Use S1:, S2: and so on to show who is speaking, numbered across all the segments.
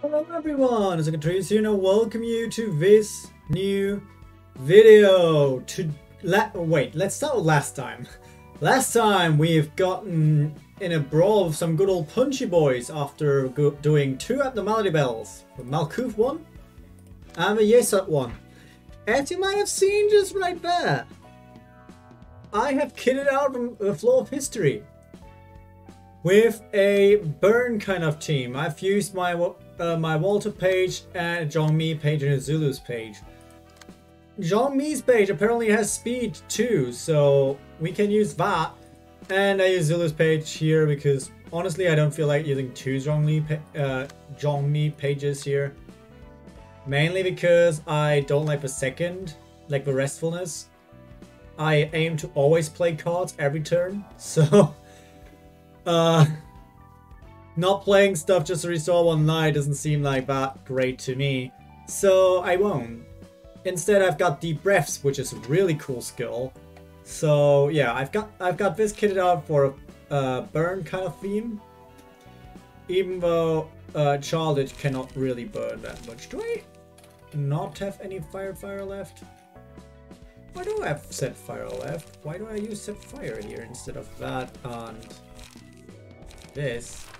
S1: Hello everyone, it's Akatrice here and I welcome you to this new video. Wait, let's start with last time. Last time we've gotten in a brawl with some good old punchy boys after doing 2 abnormality battles. The Malkuth one and the Yesut one. As you might have seen just right there, I have kitted out the floor of history with a burn kind of team. I've used my Walter page and Zhongmi page and a Zulu's page. Zhongmi's page apparently has speed too, so we can use that. And I use Zulu's page here because honestly I don't feel like using 2 Zhongmi pages here. Mainly because I don't like the second, like the restfulness. I aim to always play cards every turn, so not playing stuff just to restore 1 life doesn't seem like that great to me, so I won't. Instead, I've got Deep Breaths, which is a really cool skill. So yeah, I've got this kitted out for a burn kind of theme. Even though Childish cannot really burn that much. Do I not have any fire left? Why do I have set fire left? Why do I use set fire here instead of that and this?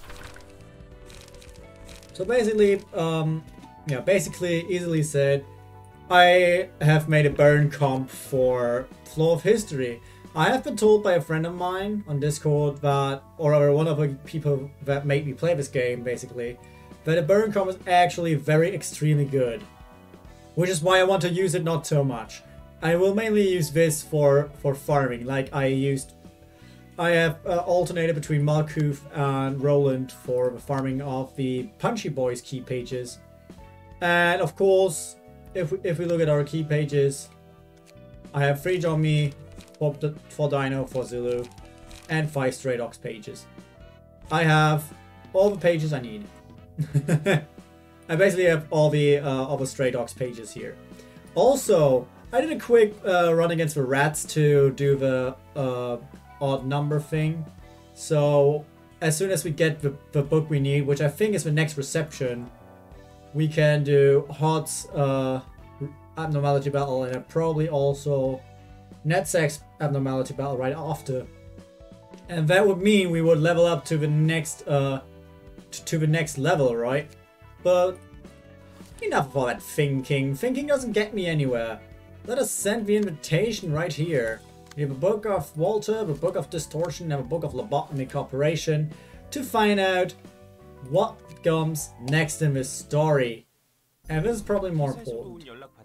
S1: So basically, yeah, basically, easily said, I have made a burn comp for Flow of History. I have been told by a friend of mine on Discord that, or one of the people that made me play this game, basically, that a burn comp is actually very extremely good. Which is why I want to use it not so much. I will mainly use this for farming, like I have alternated between Malkuth and Roland for the farming of the Punchy Boys key pages. And of course, if we look at our key pages, I have 3 Zhongmi, 4 Dino, 4 Zulu, and 5 Stray Dogs pages. I have all the pages I need. I basically have all the Stray Dogs pages here. Also, I did a quick run against the rats to do the odd number thing. So as soon as we get the book we need, which I think is the next reception, we can do Hod's abnormality battle and probably also Netzek's abnormality battle right after. And that would mean we would level up to the next level, right? But enough of all that thinking. Thinking doesn't get me anywhere. Let us send the invitation right here. We have a book of Walter, a book of Distortion, and a book of Lobotomy Corporation to find out what comes next in this story. And this is probably more important.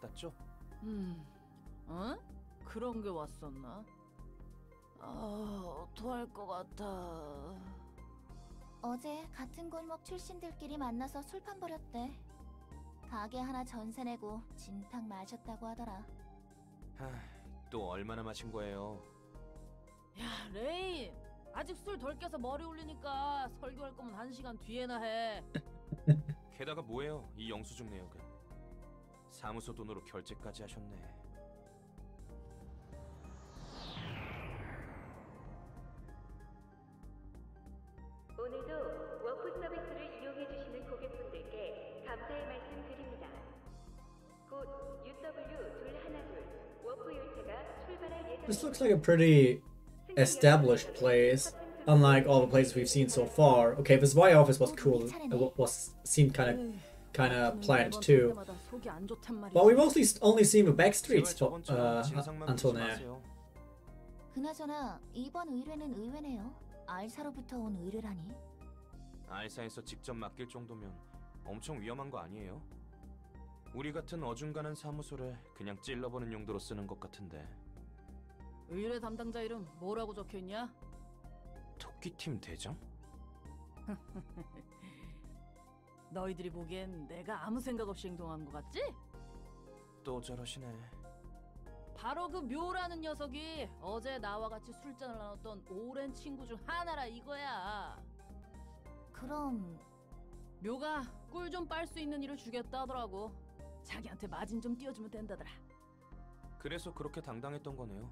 S2: 어? 그런 게 왔었나? 어떡할 것 같아.
S3: 어제 같은 골목 출신들끼리 만나서 술판 벌였대. 가게 하나 전세 내고 진탕 마셨다고 하더라.
S4: 또 얼마나 마신 거예요?
S2: 야, 레인! 아직 술 덜 깨서 머리 울리니까 설교할 거면 1시간 뒤에나 해.
S4: 게다가 뭐예요, 이 영수증 내역은. 사무소 돈으로 결제까지 하셨네.
S5: 오늘도 워프 서비스를 이용해 주시는 고객분들께 감사의 말씀 드립니다. 곧 UW212 워프 열차가 출발할 예정입니다.
S1: This looks like a pretty established place, unlike all the places we've seen so far. Okay, this Y office was cool. It seemed kind of planned too. But we mostly only seen the back streets until now.
S3: 그나저나 이번 의뢰는 의외네요. 알사로부터 온 의뢰라니.
S4: 알사에서 직접 맡길 정도면 엄청 위험한 거 아니에요? 우리 같은 어중간한 사무소를 그냥 찔러보는 용도로 쓰는 것 같은데.
S2: 의뢰 담당자 이름 뭐라고 적혀있냐?
S4: 토끼팀 대장?
S2: 너희들이 보기엔 내가 아무 생각 없이 행동한 것 같지?
S4: 또 저러시네.
S2: 바로 그 묘라는 녀석이 어제 나와 같이 술잔을 나눴던 오랜 친구 중 하나라 이거야.
S3: 그럼
S2: 묘가 꿀 좀 빨 수 있는 일을 주겠다 하더라고. 자기한테 마진 좀 띄워주면 된다더라.
S4: 그래서 그렇게 당당했던 거네요.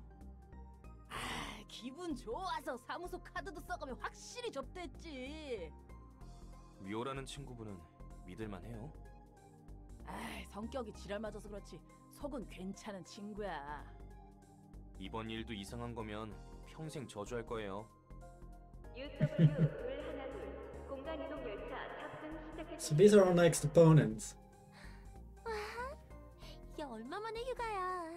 S2: 기분 좋아서 사무소 카드도 써가며 확실히 접대했지.
S4: 묘라는 친구분은 믿을만해요?
S2: 아이, 성격이 지랄 맞아서 그렇지 속은 괜찮은 친구야.
S4: 이번 일도 이상한 거면 평생 저주할 거예요.
S5: UW 둘 공간 이동 열차 탑승 시작했습니다.
S1: So these are our next opponents.
S3: 이게 얼마만에 휴가야?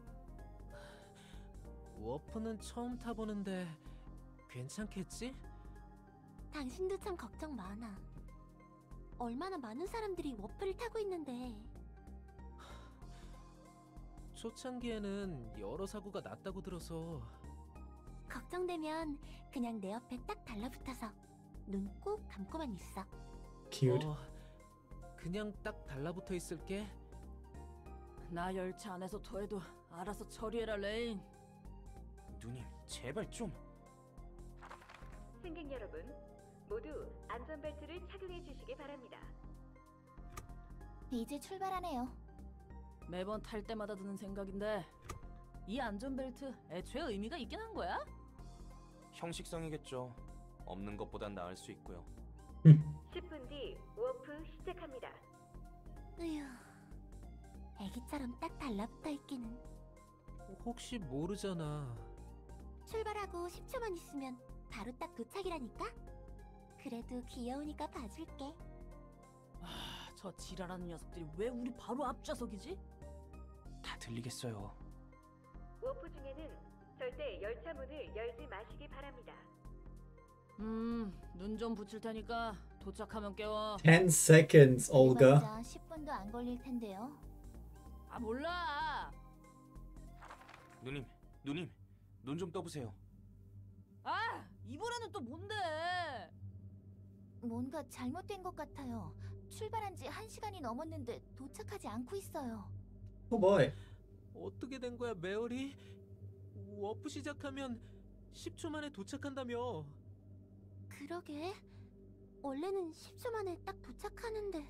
S6: 워프는 처음 타보는데 괜찮겠지?
S3: 당신도 참 걱정 많아. 얼마나 많은 사람들이 워프를 타고 있는데.
S6: 초창기에는 여러 사고가 났다고 들어서.
S3: 걱정되면 그냥 내 옆에 딱 달라붙어서 눈 꼭 감고만 있어.
S1: Cute.
S6: 그냥 딱 달라붙어 있을게.
S2: 나 열차 안에서 토해도 알아서 처리해라 레인.
S4: 누님, 제발 좀.
S5: 승객 여러분, 모두 안전벨트를 착용해 주시기 바랍니다.
S3: 이제 출발하네요.
S2: 매번 탈 때마다 드는 생각인데 이 안전벨트 애초에 의미가 있긴 한 거야?
S4: 형식성이겠죠. 없는 것보단 나을 수 있고요.
S5: 10분 뒤 워프 시작합니다.
S3: 으휴, 애기처럼 딱 달라붙어 있기는.
S6: 혹시 모르잖아.
S3: 출발하고 10초만 있으면 바로 딱 도착이라니까? 그래도 귀여우니까 봐줄게.
S2: 저 지랄하는 녀석들이 왜 우리 바로 앞좌석이지?
S4: 다 들리겠어요.
S5: 워프 중에는 절대 열차 문을 열지 마시기 바랍니다.
S2: 눈 좀 붙일 테니까 도착하면 깨워.
S1: 10 seconds, Olga.
S3: 맞아, 10분도 안 걸릴 텐데요.
S2: 아 몰라.
S4: 누님, 눈 좀 떠보세요.
S2: 아 이번에는 또 뭔데?
S3: 뭔가 잘못된 것 같아요. 출발한 지 1시간이 넘었는데 도착하지 않고 있어요.
S1: Oh boy.
S6: 어떻게 된 거야, 메어리? 워프 시작하면 10초 만에 도착한다며.
S3: 그러게. 원래는 10초 만에 딱 도착하는데.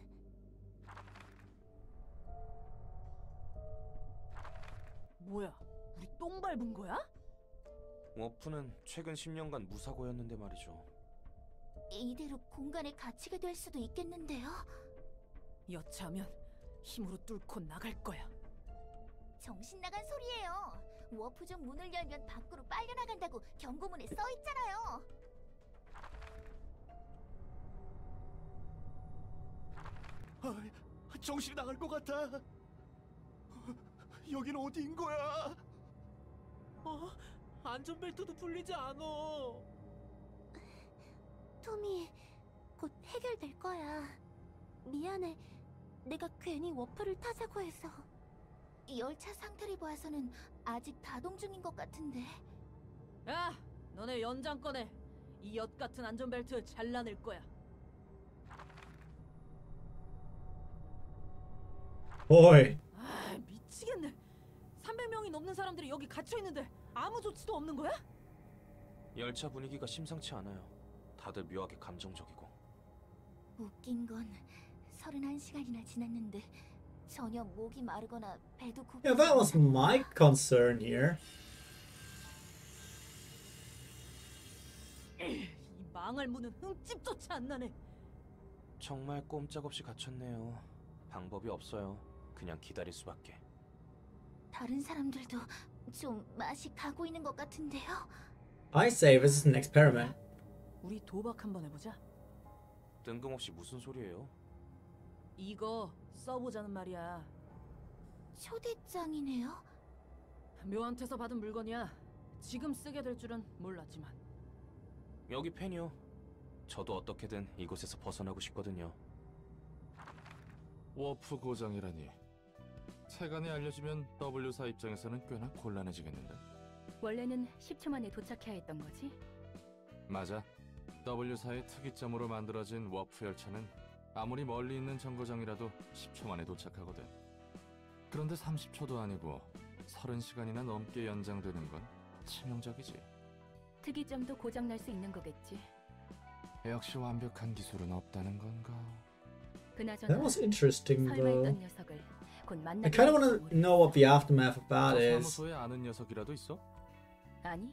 S2: 뭐야? 우리 똥 밟은 거야?
S4: 워프는 최근 10년간 무사고였는데 말이죠.
S3: 이대로 공간에 갇히게 될 수도 있겠는데요.
S2: 여차하면 힘으로 뚫고 나갈 거야.
S3: 정신 나간 소리예요. 워프 중 문을 열면 밖으로 빨려 나간다고 경고문에 써 있잖아요.
S7: 정신이 나갈 것 같아. 여긴 어디인 거야?
S6: 안전벨트도 풀리지 않아.
S3: 토미, 곧 해결될 거야. 미안해. 내가 괜히 워프를 타자고 해서. 열차 상태를 봐서는 아직 가동 중인 것 같은데.
S2: 야, 너네 연장 꺼내. 이 엿 같은 안전벨트 잘라낼 거야.
S1: Boy.
S2: 아, 미치겠네. 300명이 넘는 사람들이 여기 갇혀 있는데 아무 조치도 없는 거야?
S4: 열차 분위기가 심상치 않아요. 다들 묘하게 감정적이고.
S3: 웃긴 건 31시간이나 지났는데 전혀 목이 마르거나 배도 고프지
S1: Yeah, that was
S3: 않아.
S1: my concern here.
S2: 이 망할 문은 흠집조차 안 나네.
S4: 정말 꼼짝없이 갇혔네요. 방법이 없어요. 그냥 기다릴 수밖에.
S3: 다른 사람들도 좀 맛이 가고 있는 것 같은데요.
S1: I say this is an experiment.
S2: 우리 도박 한번 해보자.
S4: 뜬금없이 무슨 소리예요?
S2: 이거 써보자는 말이야.
S3: 초대장이네요.
S2: 묘한테서 받은 물건이야. 지금 쓰게 될 줄은 몰랐지만.
S4: 여기 펜이요. 저도 어떻게든 이곳에서 벗어나고 싶거든요.
S7: 워프 고장이라니. 세간에 알려지면 W사 입장에서는 꽤나 곤란해지겠는데.
S8: 원래는 10초 만에 도착해야 했던 거지?
S7: 맞아. W사의 특이점으로 만들어진 워프 열차는 아무리 멀리 있는 정거장이라도 10초 만에 도착하거든. 그런데 30초도 아니고 30시간이나 넘게 연장되는 건 치명적이지.
S8: 특이점도 고장날 수 있는 거겠지.
S7: 역시 완벽한 기술은 없다는 건가?
S8: 그나저나
S1: That was interesting
S8: 설마
S1: though.
S8: 있던 녀석을 곧
S1: I
S8: 만나게
S1: kind of want
S8: 될지도
S1: to know what the aftermath of that
S7: 저
S1: is.
S7: 사무소에 아는 녀석이라도 있어?
S8: 아니,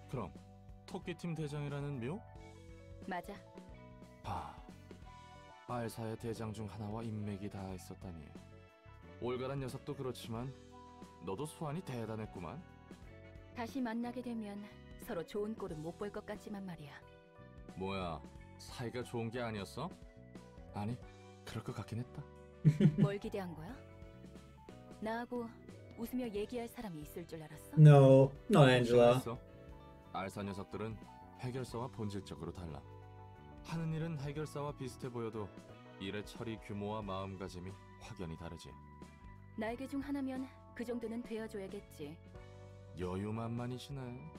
S7: 그럼 토끼팀 대장이라는 묘?
S8: 맞아.
S7: 알사의 대장 중 하나와 인맥이 다 있었다니. 올가란 녀석도 그렇지만 너도 수완이 대단했구만.
S8: 다시 만나게 되면 서로 좋은 꼴은 못 볼 것 같지만 말이야.
S7: 뭐야, 사이가 좋은 게 아니었어? 아니, 그럴 것 같긴 했다.
S8: 뭘 기대한 거야? 나하고 웃으며 얘기할 사람이 있을 줄 알았어?
S1: No, not Angela.
S7: 잘했어. 알사 녀석들은 해결사와 본질적으로 달라. 하는 일은 해결사와 비슷해 보여도 일의 처리 규모와 마음가짐이 확연히 다르지.
S8: 날개 중 하나면 그 정도는 되어줘야겠지.
S7: 여유만만이시네.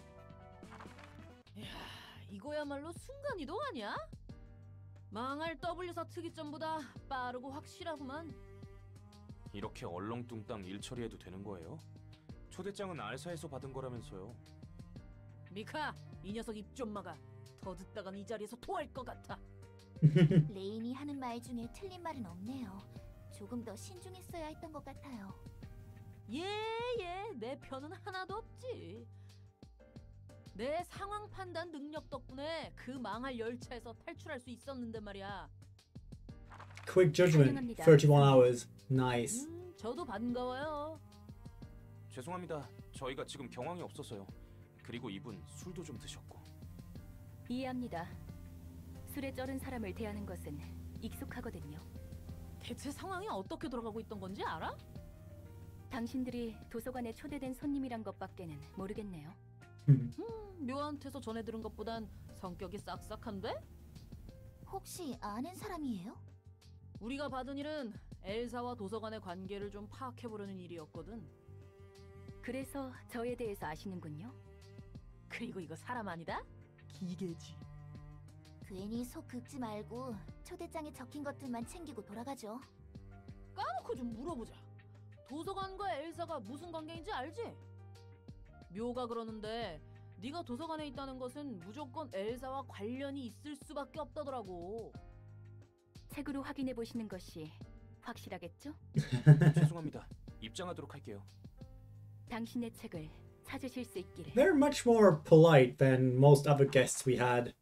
S2: 이거야말로 순간이동 아니야? 망할 W사 특이점보다 빠르고 확실하구만.
S4: 이렇게 얼렁뚱땅 일 처리해도 되는 거예요? 초대장은 알사에서 받은 거라면서요.
S2: 미카, 이 녀석 입 좀 막아. 더 듣다간 이 자리에서 토할 것 같아.
S3: 레인이 하는 말 중에 틀린 말은 없네요. 조금 더 신중했어야 했던 것 같아요.
S2: 예, 내 편은 하나도 없지. 내 상황 판단 능력 덕분에 그 망할 열차에서 탈출할 수 있었는데 말이야.
S1: Quick judgment. 31 hours. Nice.
S2: 저도 반가워요.
S4: 죄송합니다. 저희가 지금 경황이 없어서요. 그리고 이분 술도 좀 드셨고.
S8: 이해합니다. 술에 쩔은 사람을 대하는 것은 익숙하거든요.
S2: 대체 상황이 어떻게 돌아가고 있던 건지 알아?
S8: 당신들이 도서관에 초대된 손님이란 것밖에는 모르겠네요.
S2: 묘한테서 전해 들은 것보단 성격이 싹싹한데?
S3: 혹시 아는 사람이에요?
S2: 우리가 받은 일은 엘사와 도서관의 관계를 좀 파악해보려는 일이었거든.
S8: 그래서 저에 대해서 아시는군요.
S2: 그리고 이거 사람 아니다? 기계지.
S3: 괜히 속 긁지 말고 초대장에 적힌 것들만 챙기고 돌아가죠.
S2: 까놓고 좀 물어보자. 도서관과 엘사가 무슨 관계인지 알지? 묘가 그러는데 네가 도서관에 있다는 것은 무조건 엘사와 관련이 있을 수밖에 없다더라고.
S8: 책으로 확인해 보시는 것이 확실하겠죠?
S4: 죄송합니다. 입장하도록 할게요.
S8: 당신의 책을 찾으실 수 있기를.
S1: They're much more polite than most other guests we had.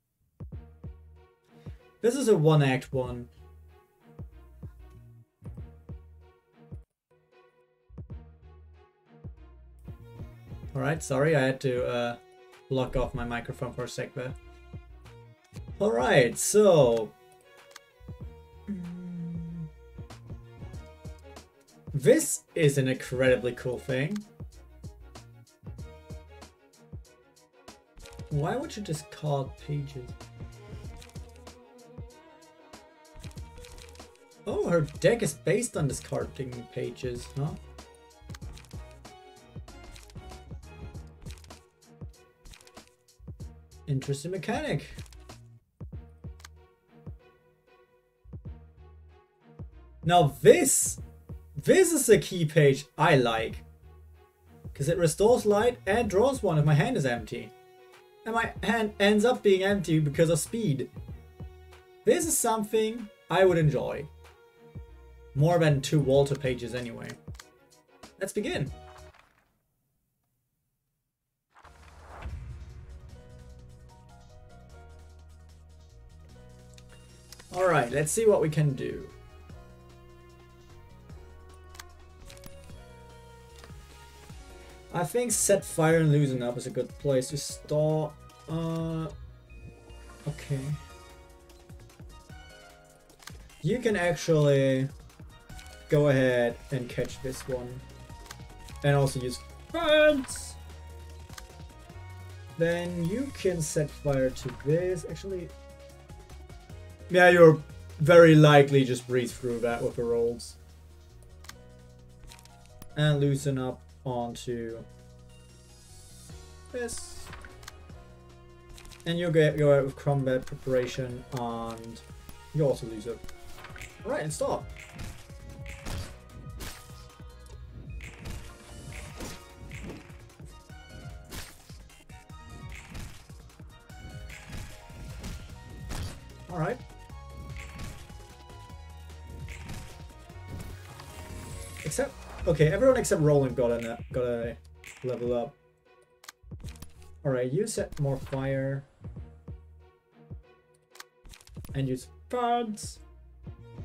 S1: This is a one-act one. Alright, sorry, I had to block off my microphone for a sec there. Alright, so... This is an incredibly cool thing. Why would you discard pages? Oh, her deck is based on discarding pages, huh? Interesting mechanic. Now this is a key page I like. Because it restores light and draws one if my hand is empty. And my hand ends up being empty because of speed. This is something I would enjoy. More than 2 Walter pages anyway. Let's begin. Alright, let's see what we can do. I think set fire and loosen up is a good place to start. Okay. You can actually go ahead and catch this one. And also use burns. Then you can set fire to this. Actually, yeah, you're very likely just breathe through that with the rolls. And loosen up onto this. And you'll go out with combat preparation and you also lose it. Alright, and start. Alright. Except, okay, everyone except Roland got a level up. Alright, you set more fire. And use burns.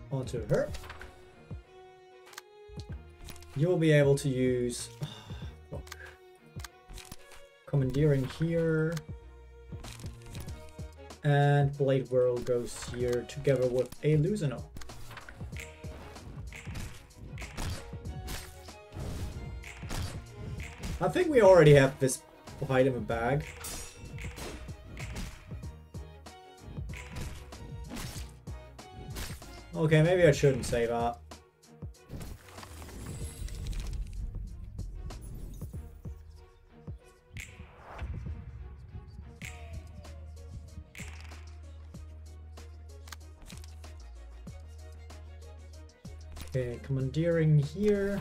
S1: onto her. You'll be able to use commandeering here, and Blade Whirl goes here together with a Lucino. I think we already have this item in a bag. Okay, maybe I shouldn't say that. Okay, commandeering here.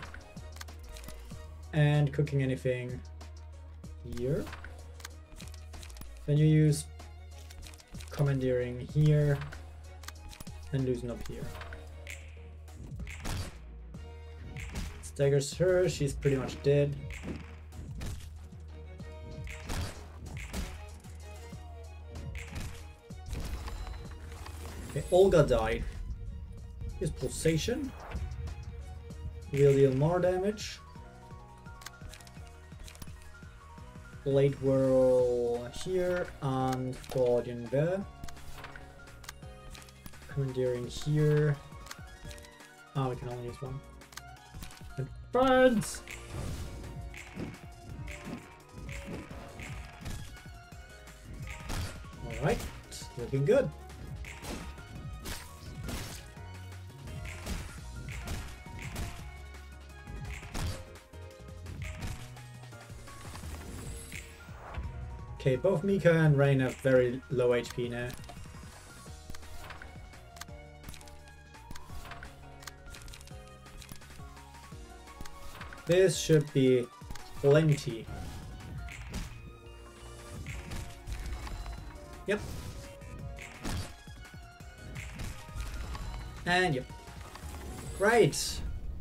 S1: And cooking anything here. Then you use commandeering here and loosen up here. Staggers her, she's pretty much dead. Okay, Olga died. Here's pulsation. Will deal more damage. Blade Whirl here and Guardian there. Commandeering here. Oh, we can only use one. It burns! Alright, looking good. Okay, both Mika and Rain have very low HP now. This should be plenty. Yep. And yep. Great!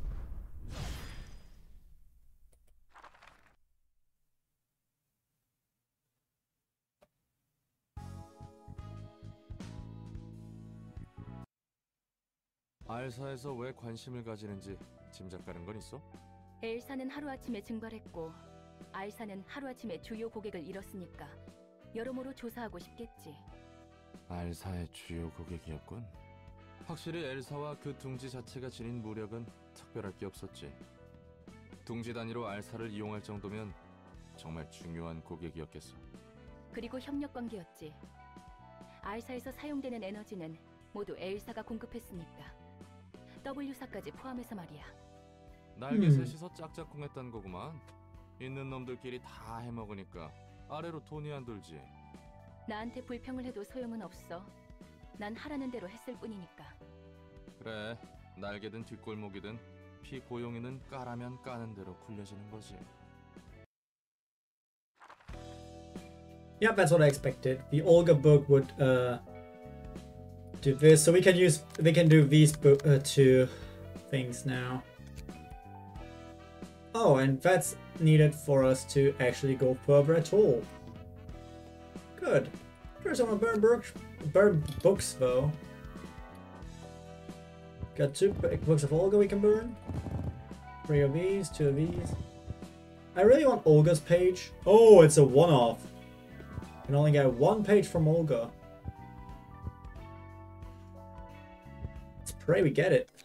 S7: 알사에서 왜 관심을 가지는지 짐작 가는 건 있어?
S8: 엘사는 하루아침에 증발했고 알사는 하루아침에 주요 고객을 잃었으니까 여러모로 조사하고 싶겠지.
S7: 알사의 주요 고객이었군. 확실히 엘사와 그 둥지 자체가 지닌 무력은 특별할 게 없었지. 둥지 단위로 알사를 이용할 정도면 정말 중요한 고객이었겠어.
S8: 그리고 협력 관계였지. 알사에서 사용되는 에너지는 모두 엘사가 공급했으니까. W사까지 포함해서 말이야.
S7: 날개 셋이서 짝짝꿍했단 거구만. 있는 놈들끼리 다 해먹으니까 아래로 돈이 안 돌지.
S8: 나한테 불평을 해도 소용은 없어. 난 하라는 대로 했을 뿐이니까.
S7: 그래, 날개든 뒷골목이든 피고용이는 까라면 까는 대로 굴려지는 거지.
S1: Yeah, that's what I expected. The Olga book would do this, so we can do these two things now. Oh, and that's needed for us to actually go further at all. Good. There's some burn books though. Got 2 books of Olga we can burn. 3 of these, 2 of these. I really want Olga's page. Oh, it's a one-off. Can only get 1 page from Olga. Let's pray we get it.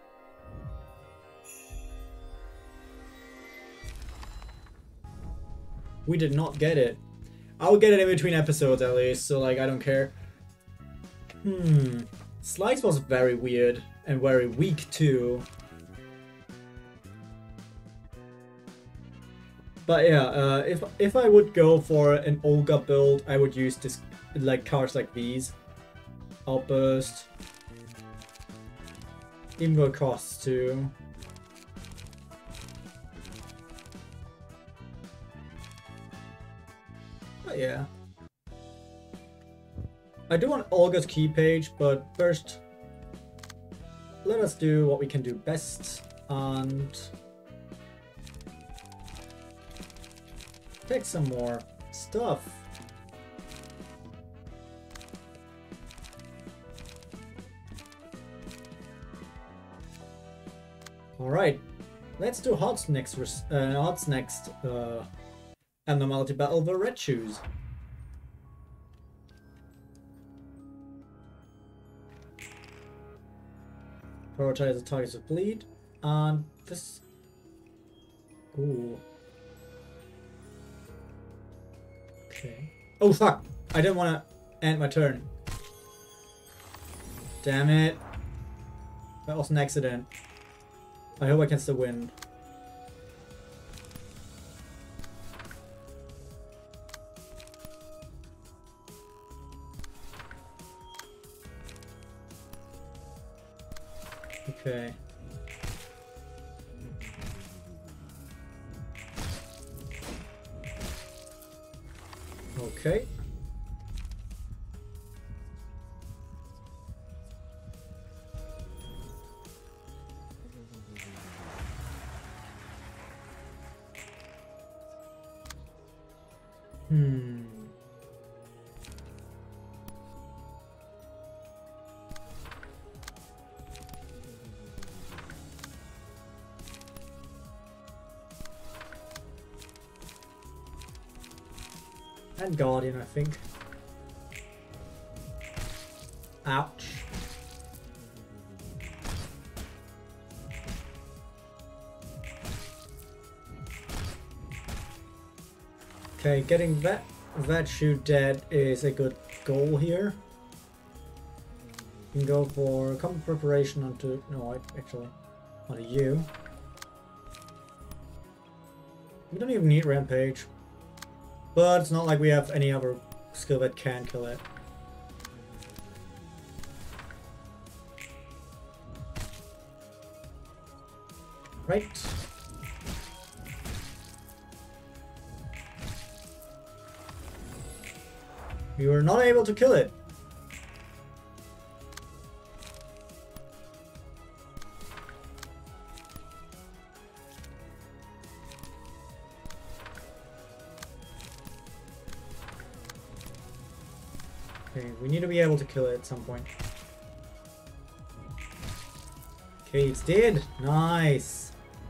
S1: We did not get it. I'll get it in between episodes at least, so like I don't care. Slice was very weird and very weak too. But yeah, if I would go for an Olga build, I would use this like cards like these. Outburst. Even though it costs too. But yeah. I do want Olga's key page, but first let us do what we can do best and take some more stuff. Alright, let's do Hot's next abnormality battle, the red shoes. Prioritize the targets of bleed, and this... Ooh. Okay. Oh fuck! I didn't want to end my turn. Damn it. That was an accident. I hope I can still win. Okay. Okay. And Guardian, I think. Ouch. Okay, getting that shoe dead is a good goal here. You can go for combat preparation onto... No, actually, onto you. We don't even need Rampage. But it's not like we have any other skill that can kill it. Right. We were not able to kill it. Okay, we need to be able to kill it at some point. Okay, it's dead. Nice.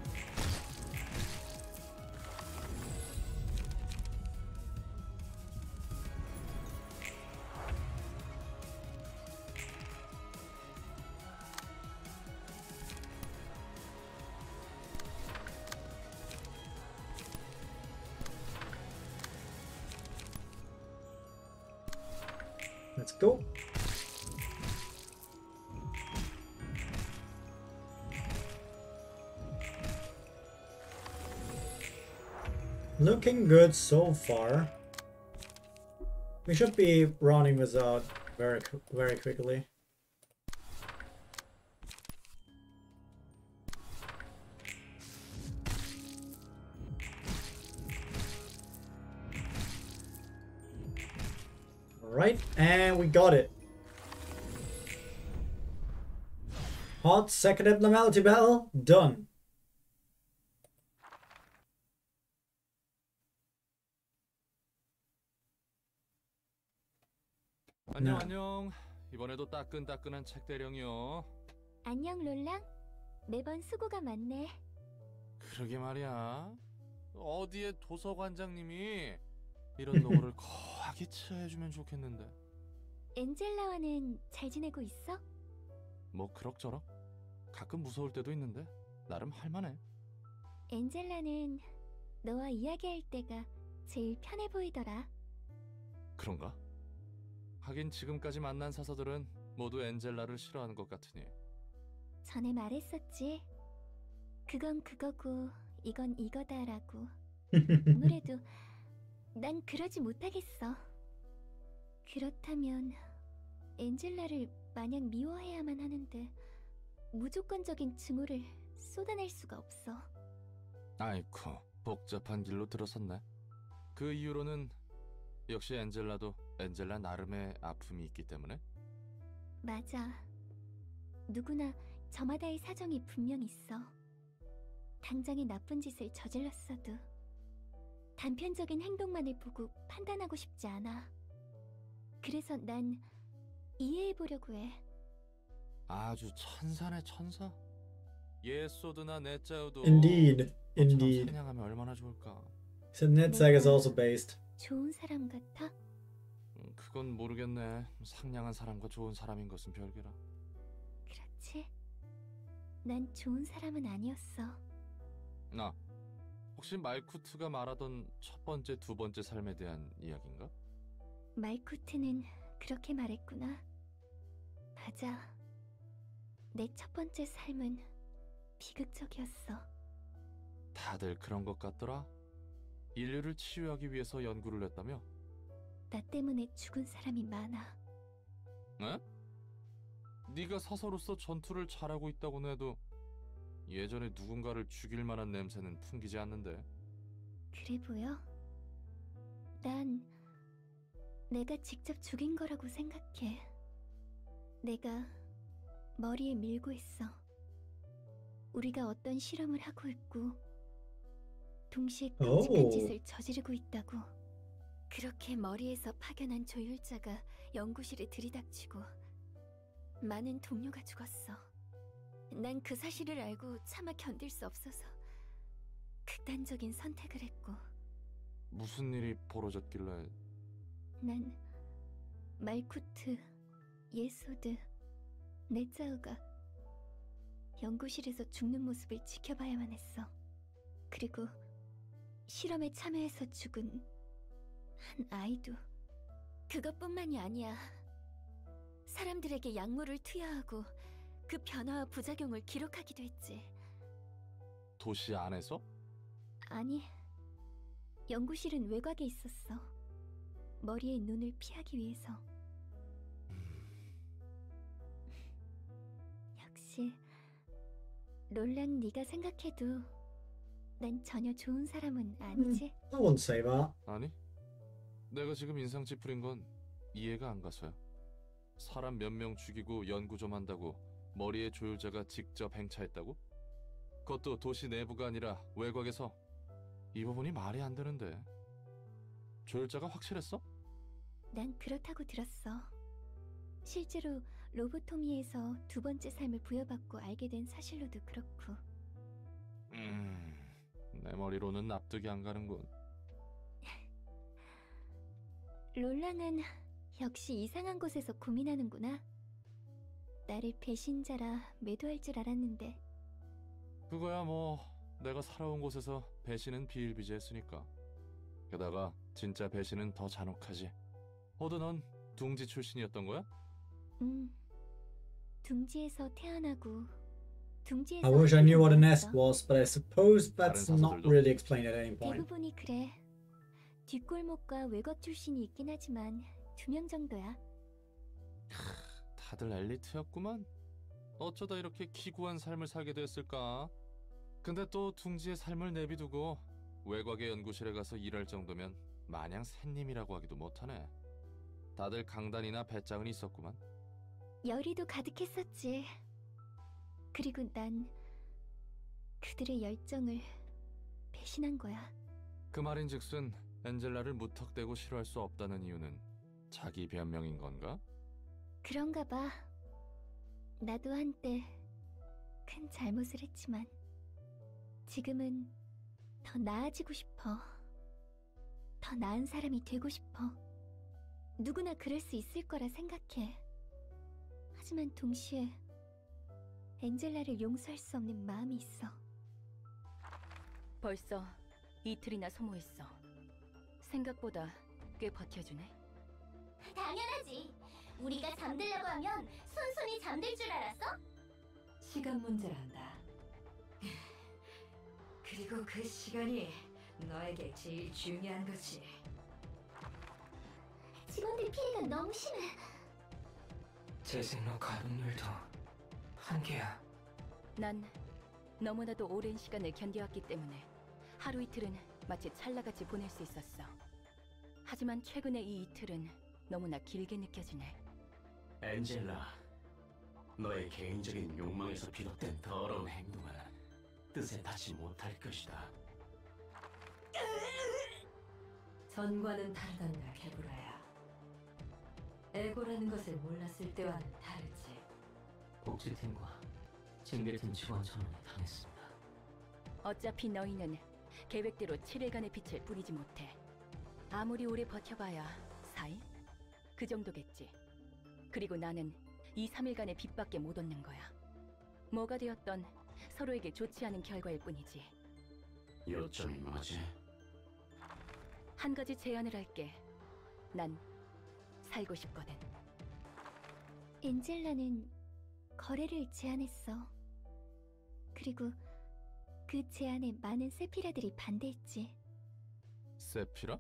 S1: Let's go. Looking good so far. We should be running this out very quickly. Alright, and we got it. Hot second abnormality battle done.
S7: 안녕 안녕. 이번에도 따끈따끈한 책 대령이요.
S3: 안녕 롤랑. 매번 수고가 많네.
S7: 그러게 말이야. 어디에 도서관장님이 이런 노고를 거하게 처해주면 좋겠는데.
S3: 엔젤라와는 잘 지내고 있어?
S7: 뭐 그럭저럭. 가끔 무서울 때도 있는데 나름 할만해.
S3: 엔젤라는 너와 이야기할 때가 제일 편해 보이더라.
S7: 그런가? 하긴 지금까지 만난 사서들은 모두 엔젤라를 싫어하는 것 같으니.
S3: 전에 말했었지. 그건 그거고 이건 이거다라고. 아무래도 난 그러지 못하겠어. 그렇다면 엔젤라를 마냥 미워해야만 하는데 무조건적인 증오를 쏟아낼 수가 없어.
S7: 아이쿠, 복잡한 길로 들어섰네. 그 이유로는 역시 엔젤라도 엔젤라 나름의 아픔이 있기 때문에?
S3: 맞아. 누구나 저마다의 사정이 분명 있어. 당장의 나쁜 짓을 저질렀어도 단편적인 행동만을 보고 판단하고 싶지 않아. 그래서 난 이해해보려고 해.
S7: 아주 천사네 천사. 예소드나 넷자우도
S1: Indeed,
S7: 너처럼
S1: indeed.
S7: 사냥하면 얼마나 좋을까.
S1: Except Netzag is also based.
S3: 좋은 사람 같아?
S7: 그건 모르겠네. 상냥한 사람과 좋은 사람인 것은 별개라.
S3: 그렇지. 난 좋은 사람은 아니었어.
S7: 나 혹시 말쿠트가 말하던 첫 번째, 두 번째 삶에 대한 이야기인가?
S3: 말쿠트는 그렇게 말했구나. 맞아. 내 첫 번째 삶은 비극적이었어.
S7: 다들 그런 것 같더라. 인류를 치유하기 위해서 연구를 했다며?
S3: 나 때문에 죽은 사람이 많아.
S7: 에? 네가 사서로서 전투를 잘하고 있다고는 해도 예전에 누군가를 죽일 만한 냄새는 풍기지 않는데.
S3: 그래 보여? 난 내가 직접 죽인 거라고 생각해. 내가 머리에 밀고 있어. 우리가 어떤 실험을 하고 있고 동시에 끔찍한
S1: 오.
S3: 짓을 저지르고 있다고. 그렇게 머리에서 파견한 조율자가 연구실에 들이닥치고 많은 동료가 죽었어. 난 그 사실을 알고 차마 견딜 수 없어서 극단적인 선택을 했고.
S7: 무슨 일이 벌어졌길래?
S3: 난 말쿠트, 예소드, 넷자우가 연구실에서 죽는 모습을 지켜봐야만 했어. 그리고 실험에 참여해서 죽은 한 아이도. 그것뿐만이 아니야. 사람들에게 약물을 투여하고 그 변화와 부작용을 기록하기도 했지.
S7: 도시 안에서?
S3: 아니, 연구실은 외곽에 있었어. 머리의 눈을 피하기 위해서. 역시 롤랑, 네가 생각해도 난 전혀 좋은 사람은 아니지.
S1: I wouldn't say that.
S7: 아니, 내가 지금 인상 찌푸린 건 이해가 안 가서야. 사람 몇 명 죽이고 연구 좀 한다고 머리에 조율자가 직접 행차했다고? 그것도 도시 내부가 아니라 외곽에서. 이 부분이 말이 안 되는데. 조율자가 확실했어?
S3: 난 그렇다고 들었어. 실제로 로보토미에서 두 번째 삶을 부여받고 알게 된 사실로도 그렇고.
S7: 내 머리로는 납득이 안 가는군.
S3: 롤랑은 역시 이상한 곳에서 고민하는구나. 나를 배신자라 매도할 줄 알았는데.
S7: 그거야 뭐 내가 살아온 곳에서 배신은 비일비재했으니까. 게다가 진짜 배신은 더 잔혹하지. 어두 넌 둥지 출신이었던 거야?
S3: 둥지에서 태어나고 둥지에서
S1: I wish I knew what a
S3: 학교를
S1: nest
S3: 다녔어.
S1: was, but I suppose that's
S7: 다른
S1: not
S7: 사서들도?
S1: really explained at any point.
S3: 대부분이 그래. 뒷골목과 외곽 출신이 있긴 하지만 2명 정도야.
S7: 다들 엘리트였구만. 어쩌다 이렇게 기구한 삶을 살게 됐을까? 근데 또 둥지의 삶을 내비두고 외곽의 연구실에 가서 일할 정도면 마냥 샌님이라고 하기도 못하네. 다들 강단이나 배짱은 있었구만.
S3: 열의도 가득했었지. 그리고 난 그들의 열정을 배신한 거야.
S7: 그 말인즉슨 엔젤라를 무턱대고 싫어할 수 없다는 이유는 자기 변명인 건가?
S3: 그런가 봐. 나도 한때 큰 잘못을 했지만 지금은 더 나아지고 싶어. 더 나은 사람이 되고 싶어. 누구나 그럴 수 있을 거라 생각해. 하지만 동시에 엔젤라를 용서할 수 없는 마음이 있어.
S8: 벌써 이틀이나 소모했어. 생각보다 꽤 버텨주네.
S3: 당연하지. 우리가 잠들려고 하면 순순히 잠들 줄 알았어?
S9: 시간 문제란다. 그리고 그 시간이 너에게 제일 중요한 거지.
S3: 직원들 피해가 너무 심해.
S6: 재생로 가동률도 한계야.
S8: 난 너무나도 오랜 시간을 견뎌왔기 때문에 하루 이틀은 마치 찰나같이 보낼 수 있었어. 하지만 최근에 이 이틀은 너무나 길게 느껴지네.
S10: 엔젤라, 너의 개인적인 욕망에서 비롯된 더러운 행동은 뜻에 닿지 못할 것이다.
S9: 전과는 다르단다, 개브라야. 에고라는 것을 몰랐을 때와는 다르지.
S10: 복지팀과
S6: 징계팀 직원처럼 당했습니다.
S8: 어차피 너희는 계획대로 7일간의 빛을 뿌리지 못해. 아무리 오래 버텨봐야 4일? 그 정도겠지. 그리고 나는 이 3일간의 빛밖에 못 얻는 거야. 뭐가 되었던 서로에게 좋지 않은 결과일 뿐이지.
S10: 요점이 뭐지?
S8: 한 가지 제안을 할게. 난 살고 싶거든.
S3: 엔젤라는 거래를 제안했어. 그리고 그 제안에 많은 세피라들이 반대했지.
S7: 세피라?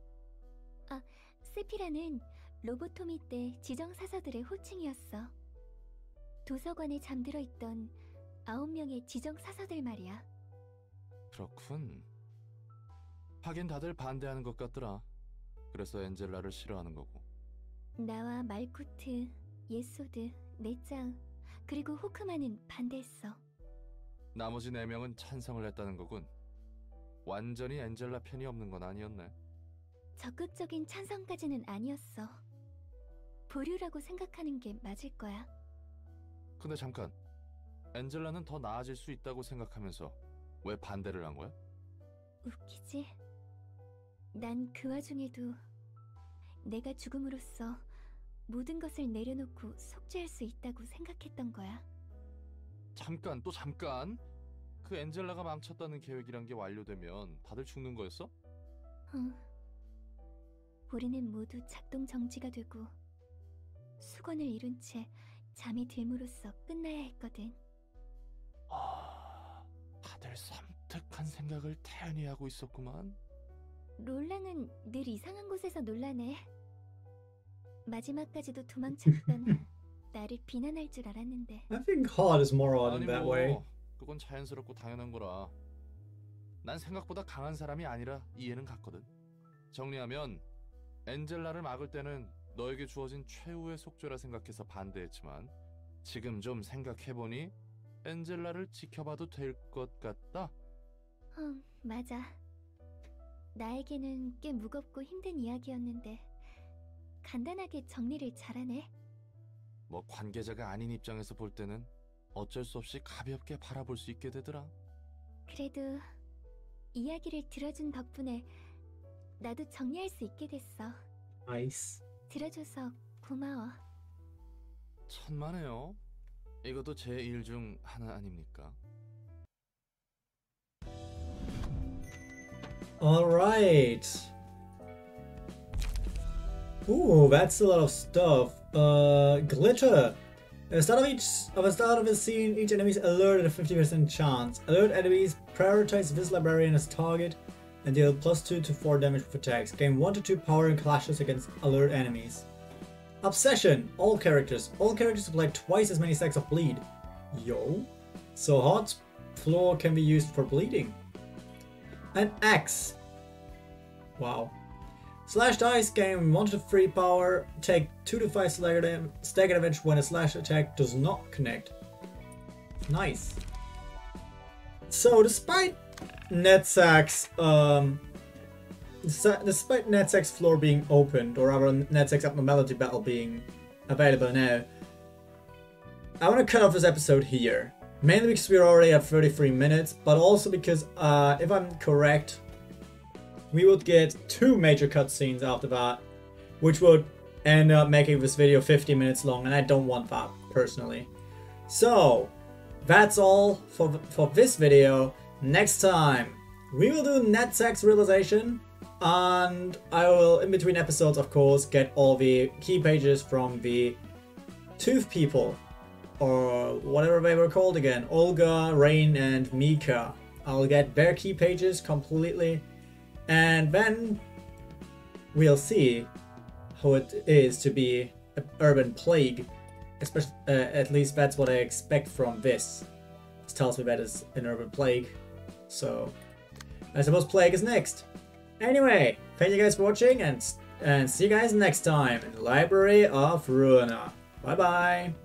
S3: 세피라는 로보토미 때 지정사서들의 호칭이었어. 도서관에 잠들어 있던 9명의 지정사서들 말이야.
S7: 그렇군. 하긴 다들 반대하는 것 같더라. 그래서 엔젤라를 싫어하는 거고.
S3: 나와 말코트, 예소드, 네짱, 그리고 호크만은 반대했어.
S7: 나머지 4명은 찬성을 했다는 거군. 완전히 엔젤라 편이 없는 건 아니었네.
S3: 적극적인 찬성까지는 아니었어. 보류라고 생각하는 게 맞을 거야.
S7: 근데 잠깐. 엔젤라는 더 나아질 수 있다고 생각하면서 왜 반대를 한 거야?
S3: 웃기지? 난 그 와중에도 내가 죽음으로써 모든 것을 내려놓고 속죄할 수 있다고 생각했던 거야.
S7: 잠깐, 또 잠깐. 그 엔젤라가 망쳤다는 계획이란 게 완료되면 다들 죽는 거였어?
S3: 우리는 모두 작동 정지가 되고 수건을 이룬 채 잠이 들므로써 끝나야 했거든.
S7: 다들 섬뜩한 생각을 태연히 하고 있었구만.
S3: 롤랑은 늘 이상한 곳에서 놀라네. 마지막까지도 도망쳤던 나를 비난할 줄 알았는데.
S1: I think Hard is more odd in
S7: 아니
S1: that
S7: 뭐,
S1: way.
S7: 그건 자연스럽고 당연한 거라. 난 생각보다 강한 사람이 아니라 이해는 갔거든. 정리하면 엔젤라를 막을 때는 너에게 주어진 최후의 속죄라 생각해서 반대했지만 지금 좀 생각해보니 엔젤라를 지켜봐도 될 것 같다?
S3: 맞아. 나에게는 꽤 무겁고 힘든 이야기였는데 간단하게 정리를 잘하네.
S7: 뭐 관계자가 아닌 입장에서 볼 때는 어쩔 수 없이 가볍게 바라볼 수 있게 되더라.
S3: 그래도 이야기를 들어준 덕분에 나도 정리할 수 있게 됐어.
S1: Nice.
S3: 들어줘서 고마워.
S7: 천만에요. 이것도 제 일 중 하나 아닙니까?
S1: Alright. Ooh, that's a lot of stuff. Glitter. At the start of a scene, each enemy is alerted at a 50% chance. Alert enemies, prioritize this librarian as target, and deal +2 to 4 damage with attacks. Gain 1 to 2 power and clashes against alert enemies. Obsession. All characters apply twice as many stacks of bleed. Yo. So hot floor can be used for bleeding. An axe. Wow. Slash dice, gain 1 to 3 power, take 2 to 5 stagger damage when a slash attack does not connect. Nice. So despite Netsack's floor being opened, or rather Netsack's abnormality battle being available now, I want to cut off this episode here. Mainly because we're already at 33 minutes, but also because, if I'm correct, we would get 2 major cutscenes after that, which would end up making this video 50 minutes long, and I don't want that, personally. So, that's all for this video. Next time, we will do Netsack's realization, and I will, in between episodes, of course, get all the key pages from the Tooth People, or whatever they were called again, Olga, Rain, and Mika. I'll get their key pages completely, and then we'll see how it is to be an urban plague. Especially, at least that's what I expect from this. It tells me that it's an urban plague, so I suppose plague is next. Anyway, thank you guys for watching, and see you guys next time in the Library of Ruina. Bye bye.